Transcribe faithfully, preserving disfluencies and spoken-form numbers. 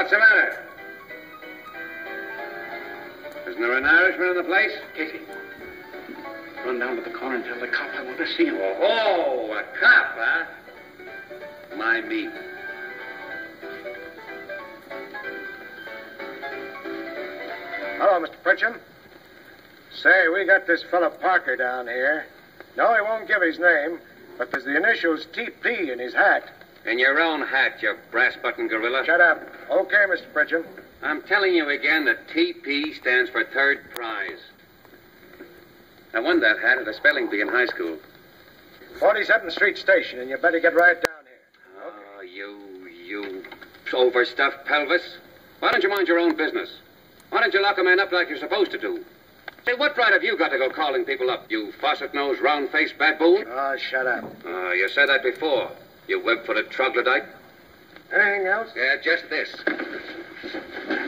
What's the matter? Isn't there an Irishman in the place? Casey, run down to the corner and tell the cop I want to see him. Oh, a cop, huh? My meat. Hello, Mister Pritcham. Say, we got this fella Parker down here. No, he won't give his name, but there's the initials T P in his hat. In your own hat, you brass-button gorilla. Shut up. Okay, Mister Pritcham. I'm telling you again that T P stands for third prize. I won that hat at a spelling bee in high school. forty-seventh Street Station, and you better get right down here. Okay. Oh, you, you overstuffed pelvis. Why don't you mind your own business? Why don't you lock a man up like you're supposed to do? Say, what right have you got to go calling people up, you faucet-nosed, round-faced baboon? Oh, shut up. Oh, you said that before, you web-footed troglodyte. Anything else? Yeah, just this.